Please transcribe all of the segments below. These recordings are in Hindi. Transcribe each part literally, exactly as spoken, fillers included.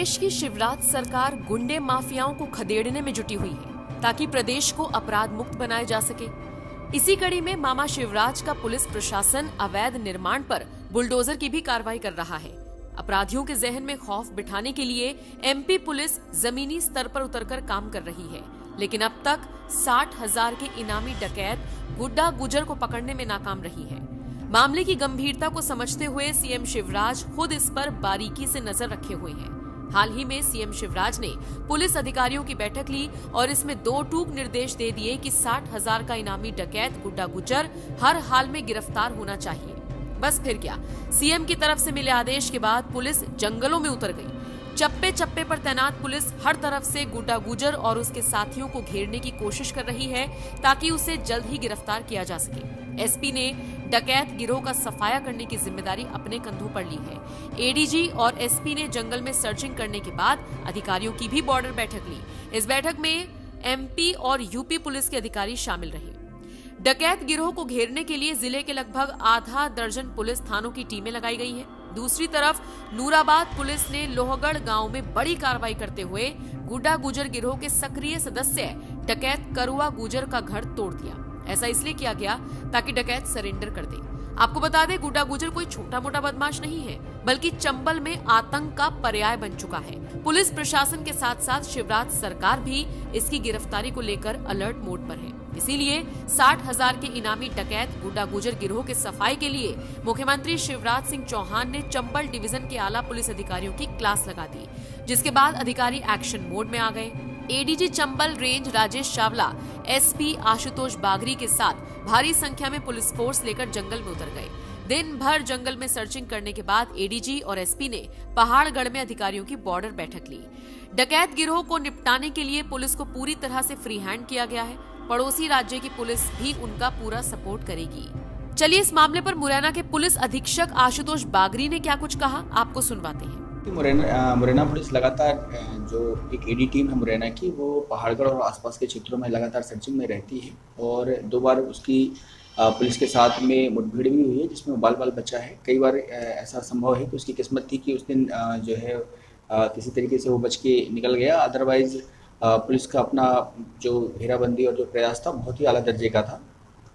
प्रदेश की शिवराज सरकार गुंडे माफियाओं को खदेड़ने में जुटी हुई है ताकि प्रदेश को अपराध मुक्त बनाया जा सके। इसी कड़ी में मामा शिवराज का पुलिस प्रशासन अवैध निर्माण पर बुलडोजर की भी कार्रवाई कर रहा है। अपराधियों के जहन में खौफ बिठाने के लिए एमपी पुलिस जमीनी स्तर पर उतरकर काम कर रही है, लेकिन अब तक साठ हजार के इनामी डकैत गुड्डा गुजर को पकड़ने में नाकाम रही है। मामले की गंभीरता को समझते हुए सीएम शिवराज खुद इस पर बारीकी से नजर रखे हुए हैं। हाल ही में सीएम शिवराज ने पुलिस अधिकारियों की बैठक ली और इसमें दो टूक निर्देश दे दिए कि साठ हजार का इनामी डकैत गुड्डा गुजर हर हाल में गिरफ्तार होना चाहिए। बस फिर क्या, सीएम की तरफ से मिले आदेश के बाद पुलिस जंगलों में उतर गई। चप्पे चप्पे पर तैनात पुलिस हर तरफ से गुड्डा गुजर और उसके साथियों को घेरने की कोशिश कर रही है ताकि उसे जल्द ही गिरफ्तार किया जा सके। एसपी ने डकैत गिरोह का सफाया करने की जिम्मेदारी अपने कंधों पर ली है। एडीजी और एसपी ने जंगल में सर्चिंग करने के बाद अधिकारियों की भी बॉर्डर बैठक ली। इस बैठक में एमपी और यूपी पुलिस के अधिकारी शामिल रहे। डकैत गिरोह को घेरने के लिए जिले के लगभग आधा दर्जन पुलिस थानों की टीमें लगाई गई हैं। दूसरी तरफ नूराबाद पुलिस ने लोहगढ़ गांव में बड़ी कार्रवाई करते हुए गुड्डा गुजर गिरोह के सक्रिय सदस्य डकैत करुआ गुजर का घर तोड़ दिया। ऐसा इसलिए किया गया ताकि डकैत सरेंडर कर दे। आपको बता दें, गुड्डा गुजर कोई छोटा मोटा बदमाश नहीं है, बल्कि चंबल में आतंक का पर्याय बन चुका है। पुलिस प्रशासन के साथ साथ शिवराज सरकार भी इसकी गिरफ्तारी को लेकर अलर्ट मोड पर है। इसीलिए साठ हजार के इनामी डकैत गुड्डा गुजर गिरोह के सफाई के लिए मुख्यमंत्री शिवराज सिंह चौहान ने चंबल डिवीजन के आला पुलिस अधिकारियों की क्लास लगा दी, जिसके बाद अधिकारी एक्शन मोड में आ गए। ADG Chambal range Rajesh Chawla SP Ashutosh Bagri के साथ भारी संख्या में पुलिस फोर्स लेकर जंगल में उतर गए। दिन भर जंगल में सर्चिंग करने के बाद एडीजी और एसपी ने पहाड़गढ़ में अधिकारियों की बॉर्डर बैठक ली। डकैत गिरोह को निपटाने के लिए पुलिस को पूरी तरह से फ्री हैंड किया गया है। पड़ोसी राज्य की पुलिस भी उनका पूरा सपोर्ट करेगी। चलिए इस मामले पर मुरैना के पुलिस अधीक्षक आशुतोष बागरी ने क्या कुछ कहा, आपको सुनवाते हैं। मुरैना मुरैना पुलिस लगातार जो एक एडी टीम है मुरैना की, वो पहाड़गढ़ और आसपास के क्षेत्रों में लगातार सर्चिंग में रहती है और दो बार उसकी पुलिस के साथ में मुठभेड़ भी हुई है, जिसमें बाल बाल बचा है। कई बार ऐसा संभव है कि उसकी किस्मत थी कि उस दिन जो है किसी तरीके से वो बच के निकल गया, अदरवाइज पुलिस का अपना जो घेराबंदी और जो प्रयास था बहुत ही आला दर्जे का था।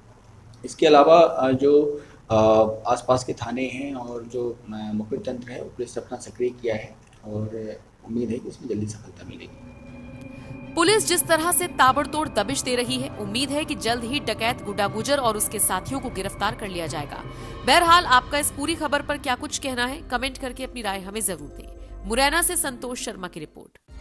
इसके अलावा जो आसपास के थाने हैं और जो मुख्य तंत्र है, पुलिस अपना सक्रिय किया है और उम्मीद है कि इसमें जल्दी सफलता मिलेगी। पुलिस जिस तरह से ताबड़तोड़ दबिश दे रही है, उम्मीद है कि जल्द ही डकैत गुड्डा गुजर और उसके साथियों को गिरफ्तार कर लिया जाएगा। बहरहाल आपका इस पूरी खबर पर क्या कुछ कहना है, कमेंट करके अपनी राय हमें जरूर दें। मुरैना से संतोष शर्मा की रिपोर्ट।